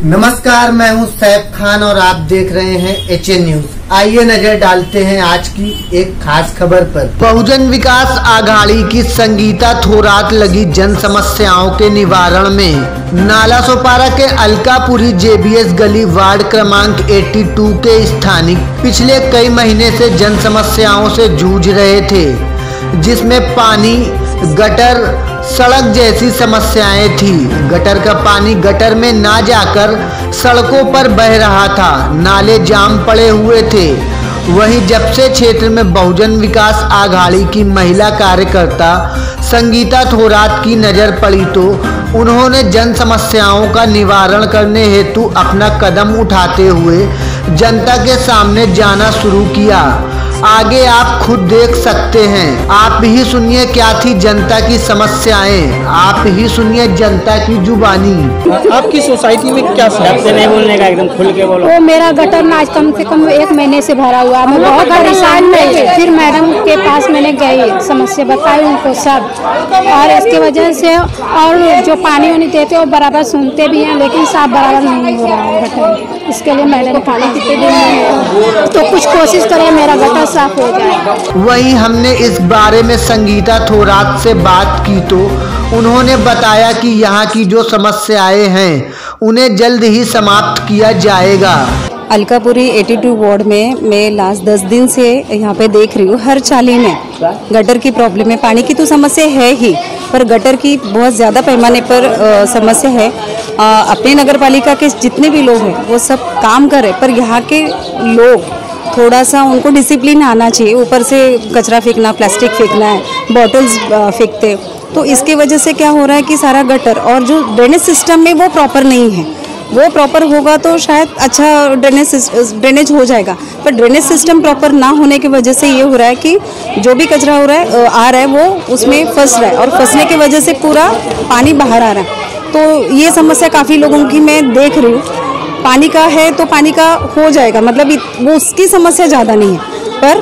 नमस्कार, मैं हूं सैफ खान और आप देख रहे हैं HN न्यूज। आइए नजर डालते हैं आज की एक खास खबर पर। बहुजन विकास आघाड़ी की संगीता थोरात लगी जन समस्याओं के निवारण में। नाला सोपारा के अलकापुरी JBS गली वार्ड क्रमांक 82 के स्थानिक पिछले कई महीने से जन समस्याओं से जूझ रहे थे, जिसमें पानी, गटर, सड़क जैसी समस्याएं थी। गटर का पानी गटर में ना जाकर सड़कों पर बह रहा था, नाले जाम पड़े हुए थे। वहीं जब से क्षेत्र में बहुजन विकास आघाड़ी की महिला कार्यकर्ता संगीता थोरात की नजर पड़ी तो उन्होंने जन समस्याओं का निवारण करने हेतु अपना कदम उठाते हुए जनता के सामने जाना शुरू किया। आगे आप खुद देख सकते हैं। आप ही सुनिए क्या थी जनता की समस्याएं, आप ही सुनिए जनता की जुबानी। आपकी सोसाइटी में क्या समस्या? नहीं बोलने का, एकदम खुल के बोलो। वो मेरा गटर ना आज कम से कम 1 महीने से भरा हुआ, मैं बहुत परेशान थी। फिर मैडम के पास मैंने गई, समस्या बताई उनको सब, और इसकी वजह से और जो पानी वानी देते वो बराबर सुनते भी हैं, लेकिन साफ बराबर नहीं हो रहा है गटर। इसके लिए मैडम पानी कितने दिन में तो कुछ कोशिश करें मेरा गटर साफ हो जाए। वहीं हमने इस बारे में संगीता थोरात से बात की तो उन्होंने बताया कि यहाँ की जो समस्याएं हैं उन्हें जल्द ही समाप्त किया जाएगा। अलकापुरी 82 वार्ड में मैं लास्ट 10 दिन से यहाँ पे देख रही हूँ, हर चाली में गटर की प्रॉब्लम है। पानी की तो समस्या है ही, पर गटर की बहुत ज़्यादा पैमाने पर समस्या है। अपने नगर पालिका के जितने भी लोग हैं वो सब काम कर रहे, पर यहाँ के लोग थोड़ा सा उनको डिसिप्लिन आना चाहिए। ऊपर से कचरा फेंकना, प्लास्टिक फेंकना है, बॉटल्स फेंकते, तो इसके वजह से क्या हो रहा है कि सारा गटर और जो ड्रेनेज सिस्टम में वो प्रॉपर नहीं है। वो प्रॉपर होगा तो शायद अच्छा ड्रेनेज हो जाएगा, पर ड्रेनेज सिस्टम प्रॉपर ना होने की वजह से ये हो रहा है कि जो भी कचरा हो रहा है आ रहा है वो उसमें फंस रहा है, और फंसने की वजह से पूरा पानी बाहर आ रहा है। तो ये समस्या काफ़ी लोगों की मैं देख रही हूँ। पानी का है तो पानी का हो जाएगा, मतलब वो उसकी समस्या ज़्यादा नहीं है,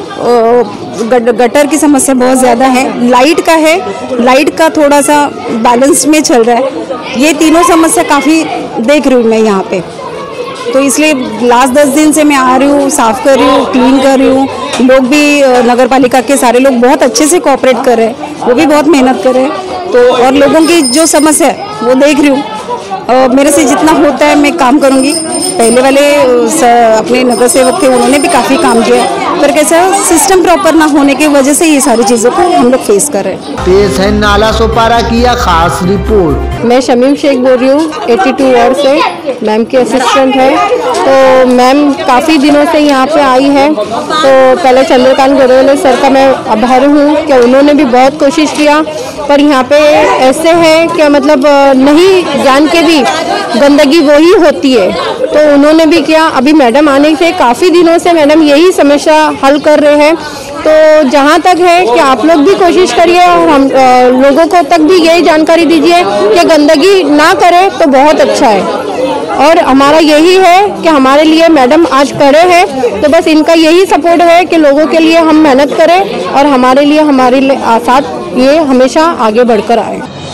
पर गटर की समस्या बहुत ज़्यादा है। लाइट का है, लाइट का थोड़ा सा बैलेंस में चल रहा है। ये तीनों समस्या काफ़ी देख रही हूँ मैं यहाँ पे, तो इसलिए लास्ट 10 दिन से मैं आ रही हूँ, साफ़ कर रही हूँ, क्लीन कर रही हूँ। लोग भी, नगर पालिका के सारे लोग बहुत अच्छे से कोऑपरेट कर रहे हैं, वो भी बहुत मेहनत कर रहे हैं। तो और लोगों की जो समस्या है वो देख रही हूँ, मेरे से जितना होता है मैं काम करूँगी। पहले वाले अपने नगर सेवक थे, उन्होंने भी काफ़ी काम किया, पर कैसा सिस्टम प्रॉपर ना होने की वजह से ये सारी चीज़ों को हम लोग फेस कर रहे हैं। पेश है नाला सोपारा की यह खास रिपोर्ट। मैं शमीम शेख बोल रही हूँ 82 वार्ड से, मैम की असिस्टेंट है। तो मैम काफ़ी दिनों से यहाँ पे आई है, तो पहले चंद्रकांत गढ़वाले सर का मैं आभारी हूँ कि उन्होंने भी बहुत कोशिश किया, पर यहाँ पे ऐसे है कि मतलब नहीं जान के भी गंदगी वही होती है, तो उन्होंने भी किया। अभी मैडम आने से काफ़ी दिनों से मैडम यही समस्या हल कर रहे हैं। तो जहाँ तक है कि आप लोग भी कोशिश करिए और हम लोगों को तक भी यही जानकारी दीजिए कि गंदगी ना करें तो बहुत अच्छा है। और हमारा यही है कि हमारे लिए मैडम आज खड़े हैं, तो बस इनका यही सपोर्ट है कि लोगों के लिए हम मेहनत करें और हमारे लिए साथ ये हमेशा आगे बढ़कर आए।